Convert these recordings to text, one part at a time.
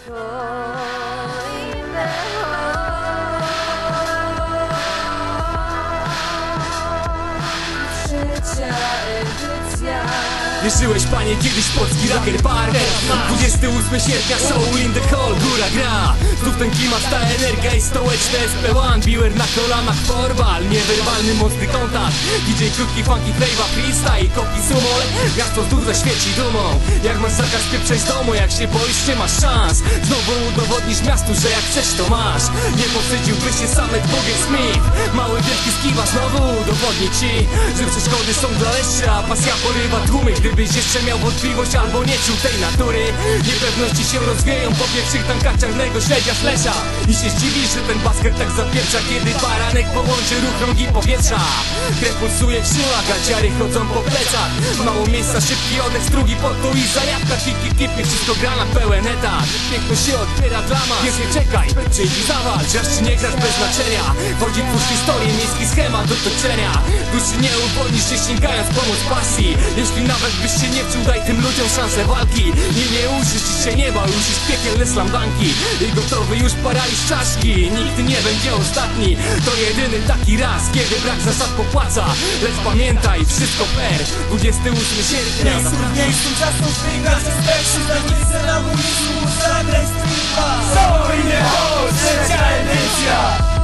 Wierzyłeś, panie, kiedyś polski raper Barber. 28 sierpnia, Soul in the Hall, góra gra. Znów ten klimat, ta energia i stołeczne SP1. Biwer na kolanach, forbal, niewerbalny, mocny kontakt. DJ krótki, funky, flavor, freestyle, koki sumol. Miasto znów zaświeci dumą. Jak masz zakaz pieprzeć z domu, jak się boisz, nie masz szans. Znowu udowodnisz miastu, że jak chcesz, to masz. Nie powstydziłby się Samet Bogier Smith. Mały wielki skiwa znowu udowodni ci, że przeszkody są dla leszcza, a pasja porywa tłumy. Gdybyś jeszcze miał wątpliwość albo nie czuł tej natury, niepewności się rozwieją po pierwszych tankach czarnego śledzia Flesza. I się zdziwisz, że ten basket tak zapieprza, kiedy baranek połączy ruch rąk i powietrza. Krew pulsuje w żyłach, a ciary chodzą po plecach. Mało miejsca, szybki oddech, strugi potu i zajawka. Kip, wszystko gra na pełen etat. Piękność się odbiera dla mas. Więc nie czekaj, przyjdź i zawalcz, aż czy nie grasz bez znaczenia. Chodzi twórz historię, miejski schemat do toczenia. Duszy nie uwolnisz się, sięgając pomoc pasji. Jeśli nawet byś się nie wczuł, daj tym ludziom szansę walki. Nie użyć się nieba, już jest piekielne slambanki. I gotowy już paraliż czaszki. Nikt nie będzie ostatni, to jedyny taki raz, kiedy brak zasad popłaca. Lecz pamiętaj, wszystko fair. 28 sierpnia. Miejscu czasu wygrać, jest pierwszy, zaniesie na ulicy, zagraj streama. Soul in the Hall, trzecia edycja.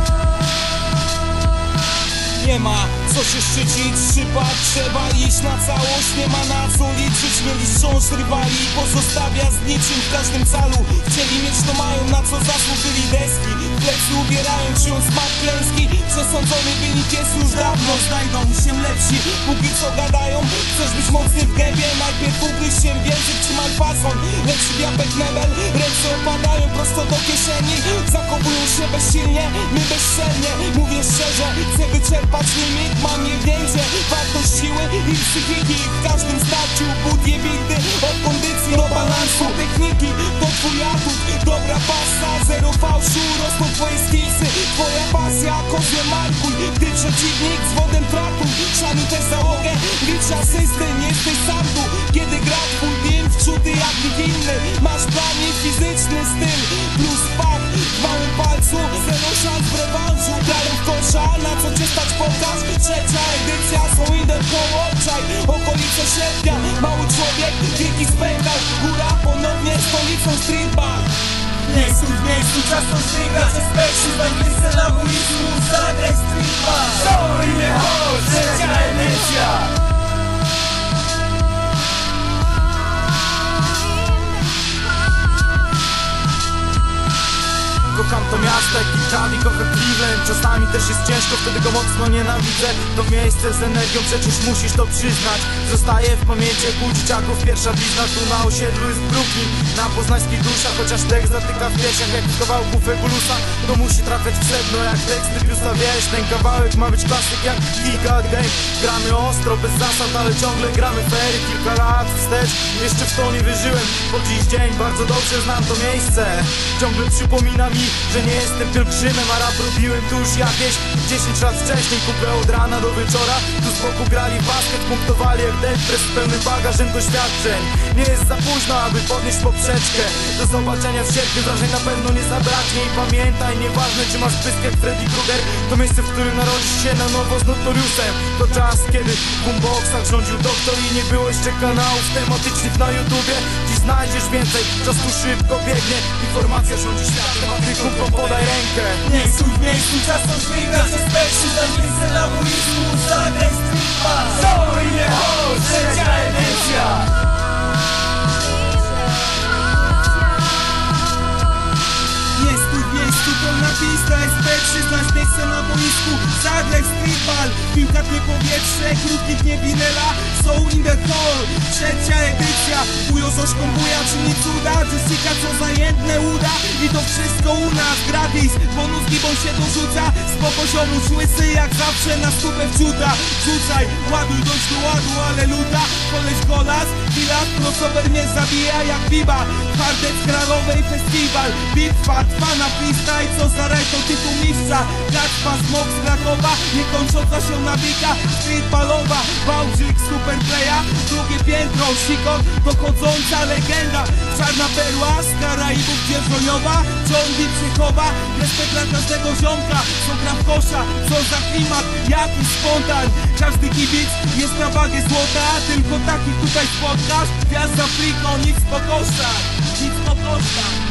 Nie ma co się szczycić, trzeba iść na całość. Nie ma na co liczyć, mieli wciąż rywali. Pozostawia z niczym w każdym calu. Chcieli mieć, to mają, na co zasłużyli deski. Plecy ubierają, czują smak klęski. Przesądzony wynik jest już dawno, znajdą się lepsi. Póki co gadają, chcesz być mocny w gębie. Najpierw ugryź się w język, trzymaj fason. Lecz diabek mebel, ręce opadają prosto do kieszeni. Zakopują się bezsilnie, my bezczelnie. Mówię szczerze, chcę wyczerpać limit. Mam jebnięcie, wartość siły i psychiki. W każdym starciu but jebity. Od kondycji do balansu, techniki to twój atut. Dobra pasa, zero fałszu. Rosną twoje skillsy, twoja pasja. Kozłem markuj, gdy przeciwnik z wodem tratuj. Szanuj też załogę, licz asysty. Nie jesteś sam tu, kiedy gra twój team. Wczuty jak nikt inny. Masz plan i fizyczny styl. Plus fakt, w małym palcu. Zero szans w rewanżu. Grają w kosza, na co cię stać pokaż. Trzecia edycja, Soul in the Hall, obczaj okolice sierpnia. Mały człowiek, wielki spękał. Góra ponownie stolicą street bar. Miejscu czasu wygrać, jest pierwszy, zaniesie na ulicy, zagraj streama. Soul in the Hall, trzecia edycja. Kocham to miasto jak Kikawi, kocham Cleveland. Czasami też jest ciężko, wtedy go mocno nienawidzę. To miejsce z energią, przecież musisz to przyznać. Zostaje w pamięci jak u dzieciaków pierwsza blizna. Tu na osiedlu jest Brooklyn, na poznańskich duszach. Chociaż tekst zatyka w piersiach jak w kawałku Fegulusa. To musi trafiać w sedno jak teksty Piusa, wiesz. Ten kawałek ma być klasyk jak Giga Game. Gramy ostro, bez zasad, ale ciągle gramy fery. Kilka lat wstecz, jeszcze w to nie wierzyłem. Po dziś dzień bardzo dobrze znam to miejsce. Ciągle przypomina mi, że nie jestem pielgrzymem, a rap robiłem tu już jakieś 10 lat wcześniej. Kupę od rana do wieczora, tu z boku grali basket, punktowali jak Deadpress z pełnym bagażem doświadczeń. Nie jest za późno, aby podnieść poprzeczkę. Do zobaczenia w sierpniu, wrażeń na pewno nie zabraknie. I pamiętaj, nieważne czy masz pysk jak Freddy Krueger, to miejsce, w którym narodzisz się na nowo z Notoriusem. To czas, kiedy w boomboxach rządził doktor i nie było jeszcze kanałów tematycznych na YouTubie. Dziś znajdziesz więcej, czas tu szybko biegnie. Informacja rządzi światem, a ty kumpom podaj rękę. Miejscu czasu wygrać, jest pierwszy, zaniesie na ulicy, zagraj streama. Soul in the Hall, trzecia edycja. Miejscu pełna pista, SP3, znasz miejsce na boisku. Zagraj streetball, piłka tnie powietrze, krótkich nie winela. Soul in the Hall, trzecia edycja. Bujo z oszką buja, czyni cuda. Jessica co zajętne uda. I to wszystko u nas gratis. Bonus gibon się dorzuca. Z poziomu łysy jak zawsze na stupę wciuta. Rzucaj, ładuj dość do ładu, ale luda. Koleś golas, pilat, crossover mnie zabija jak biba. Hardec kralowej festiwal. Bitwa, trwa na freestyle, co za raj to tytuł mistrza. Gatwa, smok z Krakowa, niekończąca się nawika. Streetballowa, Bałdzik, superplaya. Drugie piętro, sikon, dochodząca legenda. Czarna perła z Karaibów, gdzie Koniowa, ciągnie przechowa, respekt dla każdego ziomka, co gra w kosza, co za klimat, jaki spontan. Każdy kibic jest na wagę złota, tylko takich tutaj spotkasz. Gwiazda Friko, nic po kosztach, nic po kosztach.